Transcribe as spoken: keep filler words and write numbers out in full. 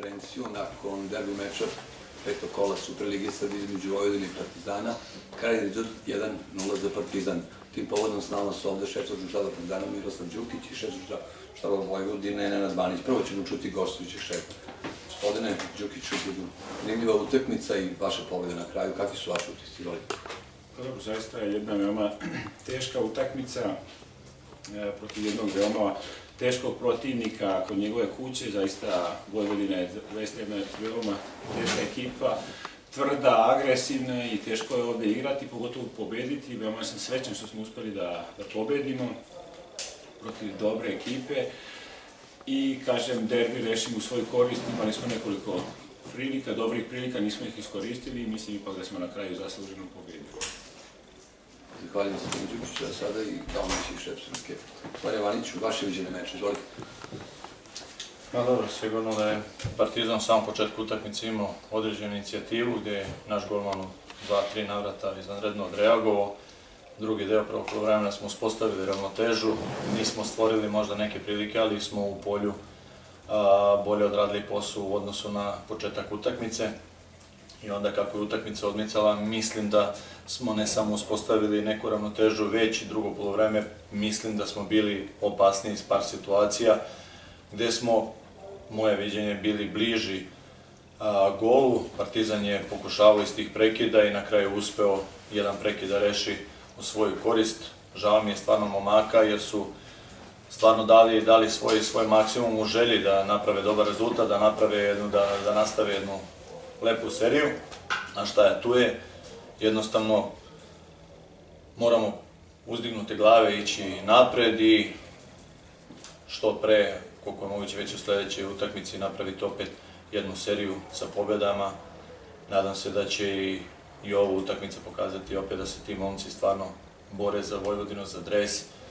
konferenciju nakon derbi meča petog kola Superlige Srbije između Vojvodine i Partizana. Krajnji rezultat jedan nula za Partizan. Tim povodom s nama su ovde šef stručnog štaba Partizana Miroslav Đukić i šef stručnog štaba Vojvodine Nenad Banić. Prvo ćemo čuti gostujućeg šefa. Gospodine Đukiću, zanimljiva utakmica i vaše pobjede na kraju. Kakvi su vaši utisci? Dobro, zaista je jedna veoma teška utakmica protiv jednog veoma teškog protivnika kod njegove kuće. Zaista Vojvodina je zaista jedna veoma teška ekipa, tvrda, agresivna i teško je ovde igrati, pogotovo pobediti. Veoma sam srećan što smo uspeli da pobedimo protiv dobre ekipe i, kažem, derbi rešimo u svoju korist. Imali smo nekoliko prilika, dobrih prilika, nismo ih iskoristili i mislim ipak da smo na kraju zasluženo pobedili. Zahvaljujem se gospodinu Đukiću, a sada i kao misli šef struke. Gospodine Vaniću, vaše viđene meče, izvolite. No dobro, sigurno da je Partizan u samom početku utakmice imao određenu inicijativu gde je naš golman u dva, tri navrata izvanredno odreagovao. Drugi deo prvog poluvremena smo uspostavili ravnotežu, nismo stvorili možda neke prilike, ali smo u polju bolje odradili posao u odnosu na početak utakmice. I onda kako je utakmica odmicala, mislim da smo ne samo uspostavili neku ravnotežu, već i drugo poluvreme, mislim da smo bili opasniji iz par situacija, gde smo, moje viđenje, bili bliži golu. Partizan je pokušavao iz tih prekida i na kraju uspeo jedan prekid da reši u svoju korist. Žao mi je stvarno momaka jer su stvarno dali svoj maksimum u želji da naprave dobar rezultat, da naprave jednu, da nastave jednu lepu seriju. A šta je, tu je jednostavno moramo uzdignuti glave, ići napred i što pre, koliko je moguće već u sledećoj utakmici, napraviti opet jednu seriju sa pobedama. Nadam se da će i ova utakmica pokazati opet da se ti momci stvarno bore za Vojvodinu, za dres